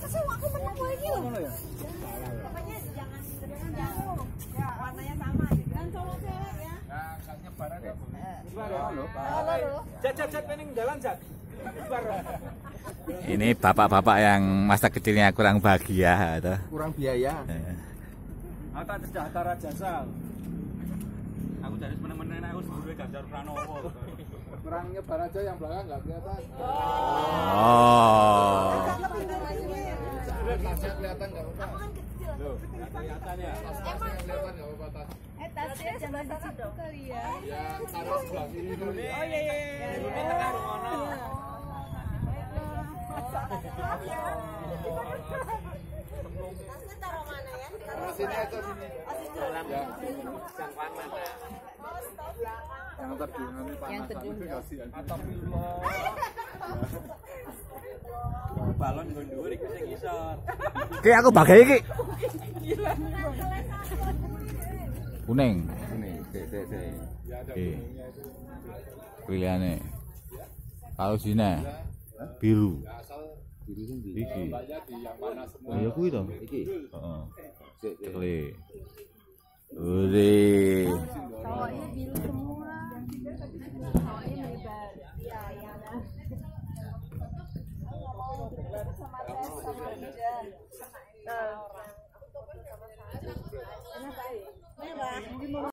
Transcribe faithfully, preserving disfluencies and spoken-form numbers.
sih aku menang lagi loh. Pokoknya jangan jangan ya warnanya sama gitu. Dan cowok cewek ya. Nah, enggak nyebar aja. Nyebar loh. Jat jat jat pening jalan jat. Nyebar. Ini bapak-bapak yang masa kecilnya kurang bahagia atau Kurang biaya. Aku tidak antara jasa. Aku dari mana-mana aku sebelumnya Ganjar Pranowo. Kurang nyebar aja yang belakang nggak kelihatan. Oh. Tasnya kelihatan nggak apa-apa. Aku kan kecil. Loh, kelihatan ya. Emang Kelihatan nggak apa-apa tas. eh tasnya jangan dicip dong kali ya. Ya, taruh sebelah sini dulu. Oh iya iya iya. Ini tengah rumahnya. Tasnya taruh mana ya? Taruh sini aja sini. Dalam Ya. yang panas ya. Yang terjungan panas. Yang terjungan. Astagfirullah. Balon gue dhuwur iku sing ngisor. Ki aku bagai iki. Kuning. Kuning, sik sik sik. Oke. Pilihane. Kalau sini biru. Biru sing Iki. yang panas semua. Ya kuwi to. Iki. Heeh. Sik sik. Cekle. Ore. Cowoknya biru semua. Cowoknya lebar. Iya, iya. Sama tes sama kerja. Nah. Kenapa ya? Merah.